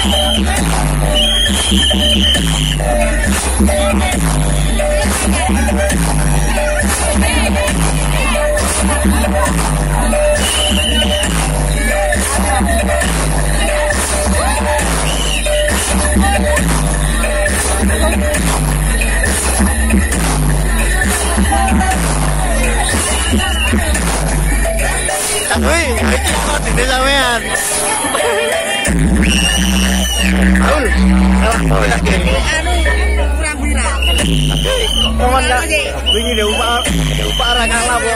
Wih, ikut ini sampean. Aul, oh lagi. Kawan dah, begini deh upah orang kalah bu.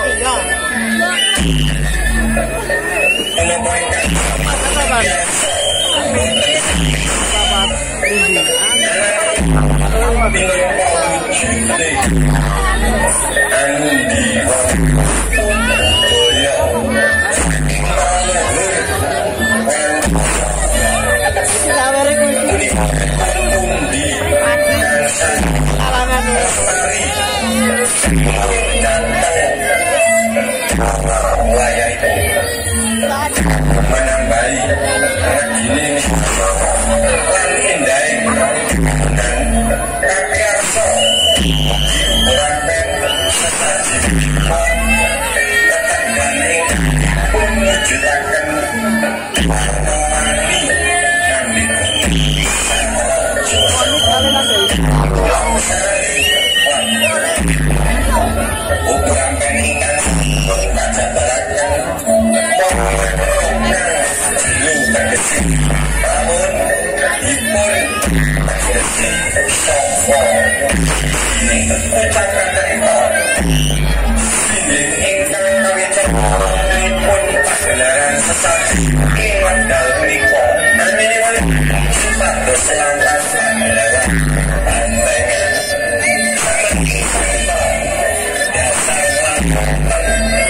menambahi begini lan indahe tapi arso orang ben sesaji tetangane pun mujudaken warna-warni nambi ukuran ben ingkang sampun kajabaraken namun ipun tegesi sofa ucapan cerita singgih ingkang kawican ipun pagelaran sesaji ing wekdal menika aminipun supados langkah pagelaran pantengan dasar langkah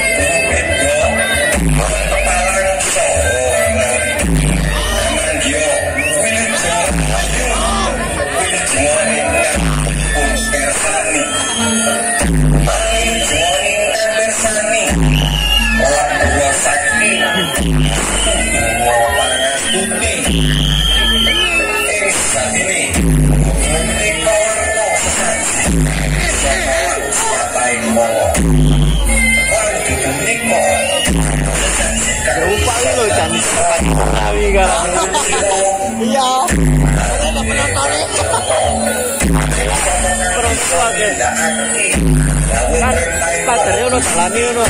iya kan pagernya udah jalani udah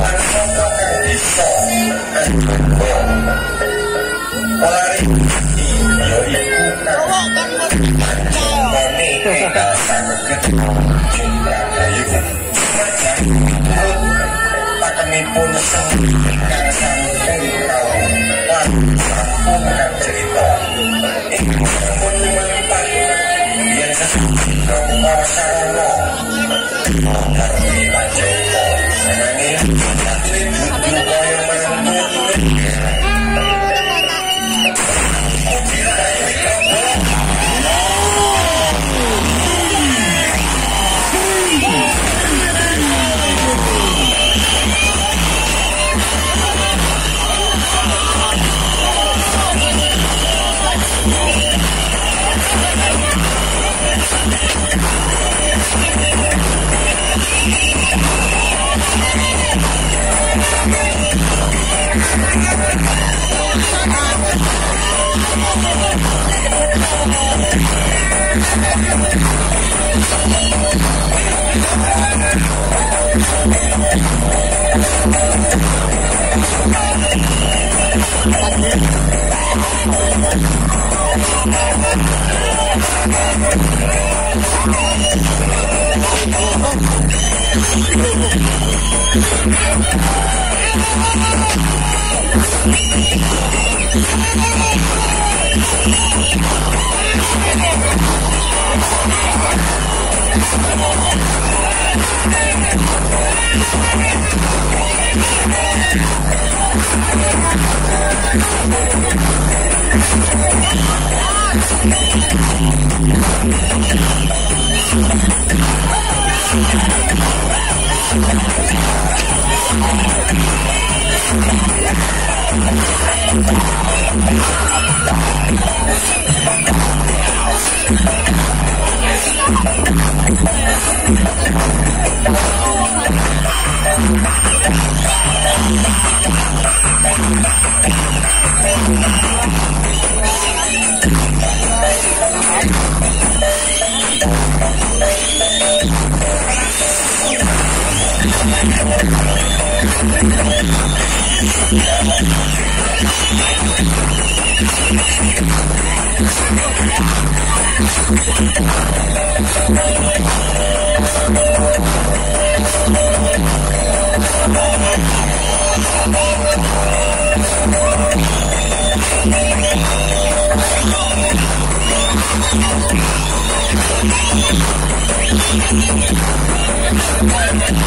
patemipun ingkang sampun kaum lan sampun cerita ingkang sampun melipat yen sesaji kawula sarana ngerti panjenengan senenge atlet budu kaya menentu